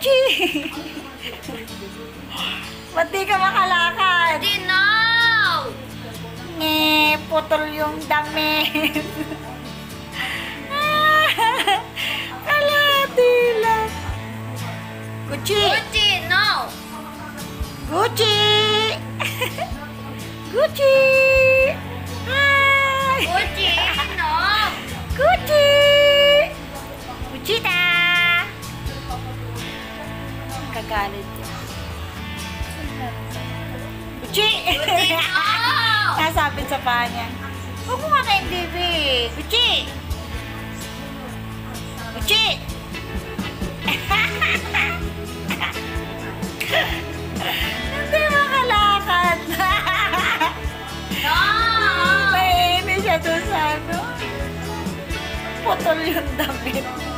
Gucci! Ba't di ka makalakad? Di na! Putol yung damit. Kalati lang. Gucci! Gucci, no! Gucci! Gucci! Hi! Gucci, no! Gucci! Gucci-ta! Kagalit siya. Gucci! Gucci, no! Nasabit sa paa niya. Huwag mo nga kayong baby. Gucci! Gucci! Hindi makalakad. No! Naiinis siya doon sa ano. Putol yung damit.